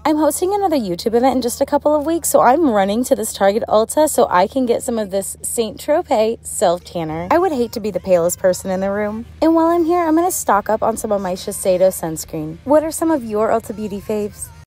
I'm hosting another YouTube event in just a couple of weeks, so I'm running to this Target Ulta so I can get some of this Saint Tropez self-tanner. I would hate to be the palest person in the room. And while I'm here, I'm going to stock up on some of my Shiseido sunscreen. What are some of your Ulta Beauty faves?